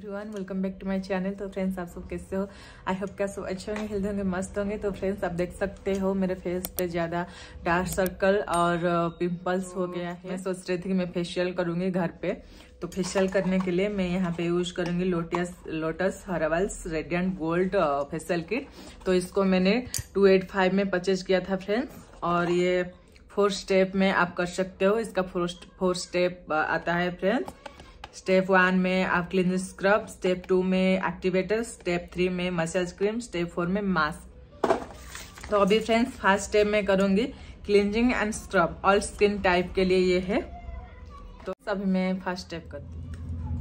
Everyone, welcome back to my channel. तो friends, आप सब कैसे हो? आई होप क्या सब अच्छे होंगे, हेल्दी होंगे, मस्त होंगे। तो फ्रेंड्स, आप देख सकते हो मेरे फेस पे ज्यादा डार्क सर्कल और पिंपल्स हो गया है। मैं सोच रही थी कि मैं फेशियल करूंगी घर पे। तो फेशियल करने के लिए मैं यहाँ पे यूज करूंगी Lotus Herbals radiant gold facial kit. तो इसको मैंने 285 में परचेज किया था फ्रेंड्स। और ये 4 स्टेप में आप कर सकते हो। इसका 4 स्टेप आता है फ्रेंड्स। स्टेप 1 में आप क्लींजिंग स्क्रब, स्टेप 2 में एक्टिवेटर, स्टेप 3 में मसाज क्रीम, स्टेप 4 में मास्क। तो अभी फ्रेंड्स फर्स्ट स्टेप में करूंगी cleansing and scrub. All skin type के लिए ये है। तो अभी मैं फर्स्ट स्टेप करती हूँ।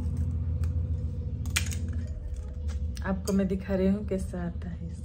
आपको मैं दिखा रही हूँ कैसा आता है इसका।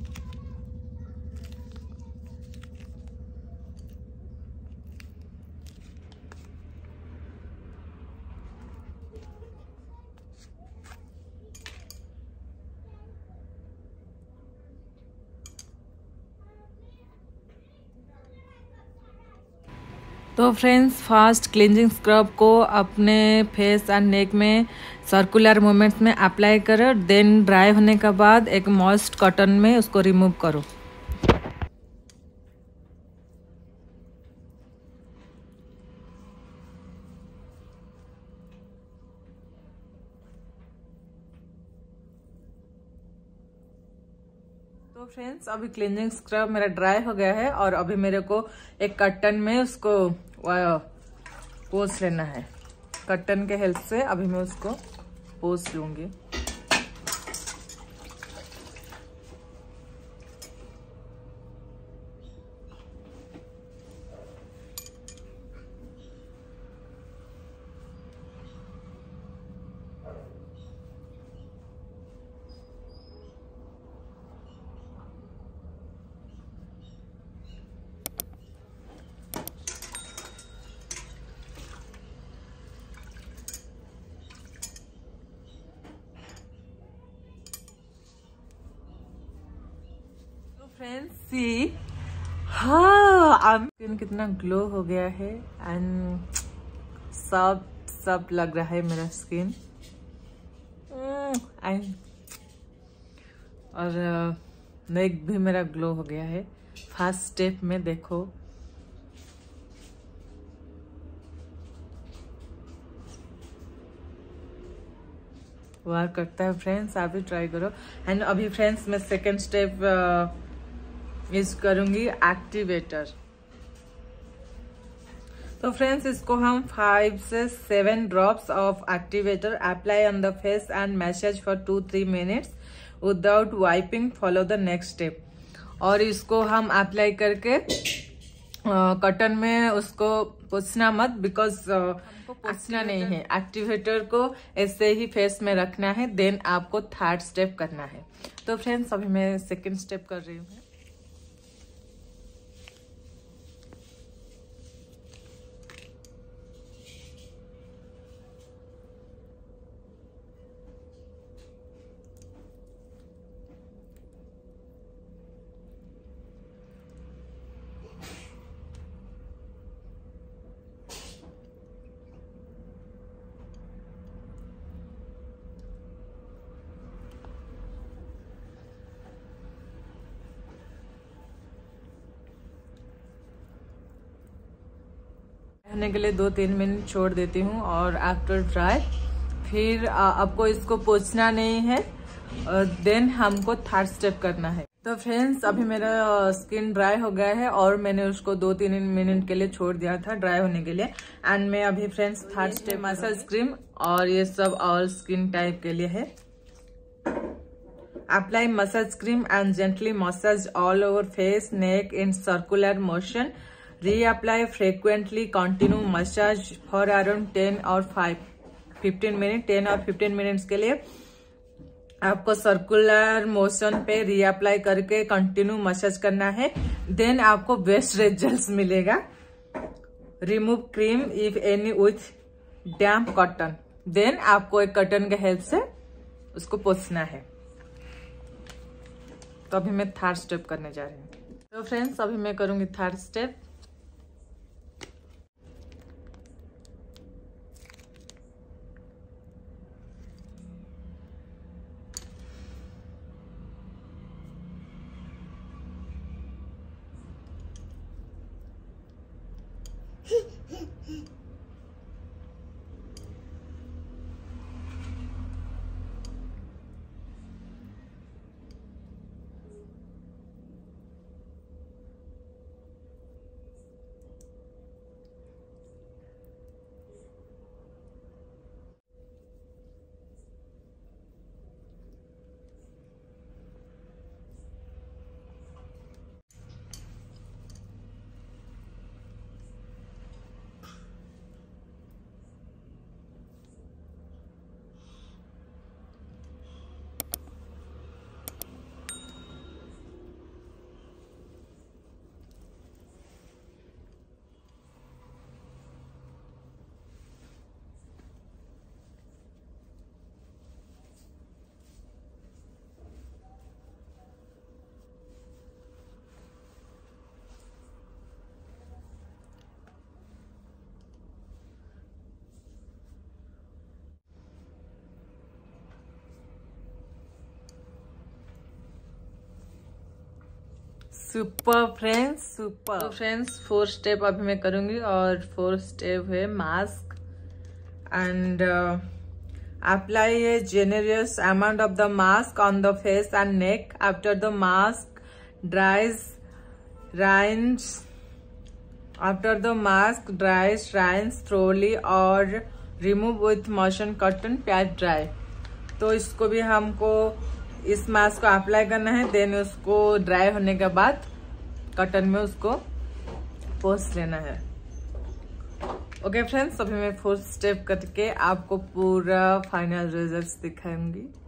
तो फ्रेंड्स, फास्ट क्लींजिंग स्क्रब को अपने फेस एंड नेक में सर्कुलर मूवमेंट्स में अप्लाई करो। देन ड्राई होने के बाद एक मॉइस्ट कॉटन में उसको रिमूव करो। तो फ्रेंड्स, अभी क्लींजिंग स्क्रब मेरा ड्राई हो गया है और अभी मेरे को एक कॉटन में उसको पोंछ लेना है। कॉटन के हेल्प से अभी मैं उसको पोंछ लूंगी। फ्रेंड्स सी, हाँ, स्किन कितना ग्लो हो गया है एंड सब लग रहा है मेरा स्किन। और नेक भी मेरा ग्लो हो गया है। फर्स्ट स्टेप में देखो, वर्क करता है फ्रेंड्स। आप भी ट्राई करो। एंड अभी फ्रेंड्स मैं सेकेंड स्टेप यूज करूंगी एक्टिवेटर। तो फ्रेंड्स, इसको हम 5 से 7 drops of activator apply on the face and massage for 2-3 minutes without wiping. Follow the next step. और इसको हम अप्लाई करके कॉटन में उसको पोंछना मत, बिकॉज पोंछना नहीं है। एक्टिवेटर को ऐसे ही फेस में रखना है। देन आपको थर्ड स्टेप करना है। तो फ्रेंड्स, अभी मैं सेकेंड स्टेप कर रही हूँ। होने के लिए 2-3 मिनट छोड़ देती हूँ और आफ्टर ड्राई फिर आपको इसको पोंछना नहीं है। देन हमको थर्ड स्टेप करना है। तो फ्रेंड्स, अभी मेरा स्किन ड्राई हो गया है और मैंने उसको 2-3 मिनट के लिए छोड़ दिया था ड्राई होने के लिए। एंड मैं अभी friends third step massage cream, और ये सब ऑल स्किन टाइप के लिए है। Apply massage cream and gently massage all over face neck in circular motion. Reapply frequently. Continue massage for around 10 or 15 minute. 10 और 15 मिनट्स के लिए आपको सर्कुलर मोशन पे रीअप्लाई करके कंटिन्यू मसाज करना है। देन आपको बेस्ट रिजल्ट्स मिलेगा। Remove cream if any with damp cotton. Then आपको एक कॉटन के हेल्प से उसको पोंछना है। तो अभी मैं थर्ड स्टेप करने जा रही हूँ। तो फ्रेंड्स, अभी मैं करूंगी third step. Super friends, super. तो फ्रेंड्स 4 स्टेप अभी मैं करूंगी और 4 स्टेप है mask and apply a generous amount of the mask on the face and neck. After the mask dries, rinse. After the mask dries, rinse thoroughly or remove with motion cotton pad dry. तो इसको भी हमको इस mask को apply करना है, then उसको dry होने के बाद कॉटन में उसको पोंछ लेना है। ओके फ्रेंड्स, अभी मैं 4 स्टेप करके आपको पूरा फाइनल रिजल्ट्स दिखाऊंगी।